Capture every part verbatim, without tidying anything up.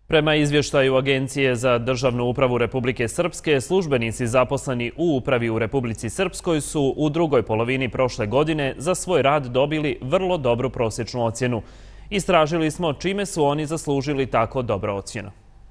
Prema izvještaju Agencije za državnu upravu Republike Srpske, službenici zaposleni u upravi u Republici Srpskoj su u drugoj polovini prošle godine za svoj rad dobili vrlo dobru prosječnu ocjenu. Istražili smo čime su oni zaslužili tako dobro ocjenu.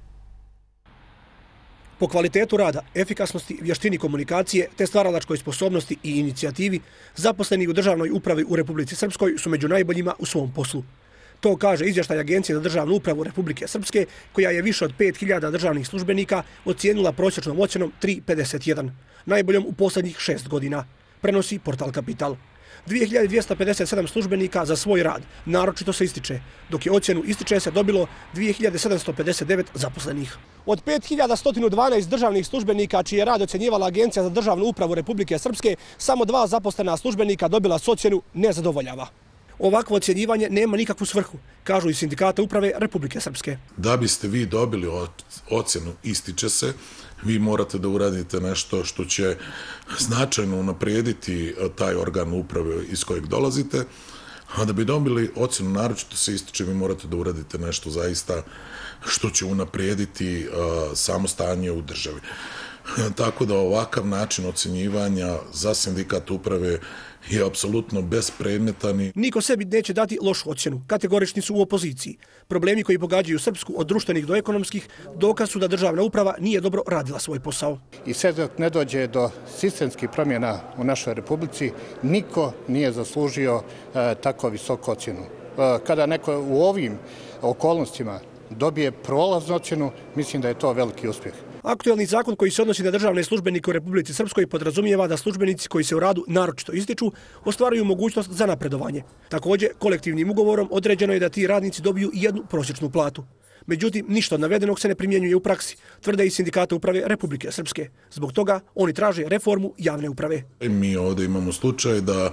Po kvalitetu rada, efikasnosti, vještini komunikacije te stvaralačkoj sposobnosti i inicijativi, zaposleni u državnoj upravi u Republici Srpskoj su među najboljima u svom poslu. To kaže izvještaj Agencije za državnu upravu Republike Srpske, koja je više od pet hiljada državnih službenika ocijenila prosječnom ocjenom tri zarez pedeset jedan, najboljom u posljednjih šest godina, prenosi portal Kapital. dvije hiljade dvjesto pedeset sedam službenika za svoj rad naročito se ističe, dok je ocjenu ističe se dobilo dvije hiljade sedamsto pedeset devet zaposlenih. Od pet hiljada sto dvanaest državnih službenika čiji je rad ocjenjivala Agencija za državnu upravu Republike Srpske, samo dva zaposlena službenika dobila s ocjenu ne zadovoljava. Ovakvo ocjenjivanje nema nikakvu svrhu, kažu iz Sindikata uprave Republike Srpske. Da biste vi dobili ocjenu ističe se, vi morate da uradite nešto što će značajno unaprijediti taj organ uprave iz kojeg dolazite, a da bi dobili ocjenu naročito se ističe, vi morate da uradite nešto zaista što će unaprijediti samo stanje u državi. Tako da ovakav način ocjenjivanja za Sindikat uprave je apsolutno bespredmetan. Niko sebi neće dati lošu ocjenu, kategorični su u opoziciji. Problemi koji pogađaju Srpsku od društvenih do ekonomskih dokaz su da državna uprava nije dobro radila svoj posao. I sve dok ne dođe do sistemskih promjena u našoj Republici, niko nije zaslužio e, tako visoku ocjenu. E, kada neko u ovim okolnostima dobije prolaznu ocjenu, mislim da je to veliki uspjeh. Aktuelni zakon koji se odnosi na državne službenike u Republici Srpskoj podrazumijeva da službenici koji se u radu naročito ističu ostvaruju mogućnost za napredovanje. Također, kolektivnim ugovorom određeno je da ti radnici dobiju jednu prosječnu platu. Međutim, ništa od navedenog se ne primjenjuje u praksi, tvrde i Sindikata uprave Republike Srpske. Zbog toga oni traže reformu javne uprave. Mi ovdje imamo slučaj da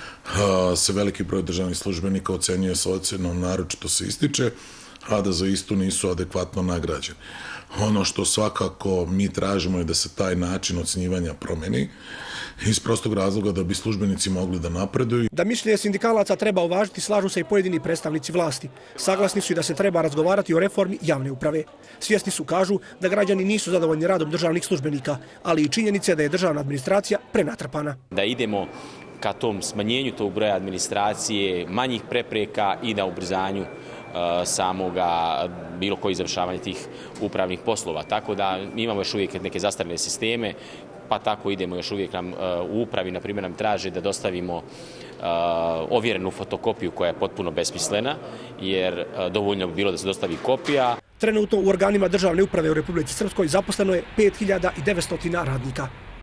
se veliki broj državnih službenika ocenjuje sa ocjenom naročito se ističe, a da za istu nisu adekvatno nagrađeni. Ono što svakako mi tražimo je da se taj način ocjenjivanja promeni iz prostog razloga da bi službenici mogli da napreduju. Da mišljenje sindikalaca treba uvažiti, slažu se i pojedini predstavnici vlasti. Saglasni su i da se treba razgovarati o reformi javne uprave. Svjesni su, kažu, da građani nisu zadovoljni radom državnih službenika, ali i činjenice da je državna administracija prenatrpana. Da idemo ka tom smanjenju tog broja administracije, manjih prepreka i na ubrzanju samoga bilo koji završavanje tih upravnih poslova. Tako da mi imamo još uvijek neke zastarne sisteme, pa tako idemo još uvijek nam u upravi, na primjer, nam traže da dostavimo ovjerenu fotokopiju koja je potpuno besmislena, jer dovoljno bi bilo da se dostavi kopija. Trenutno u organima državne uprave u Republici Srpskoj zaposleno je pet hiljada devetsto radnika.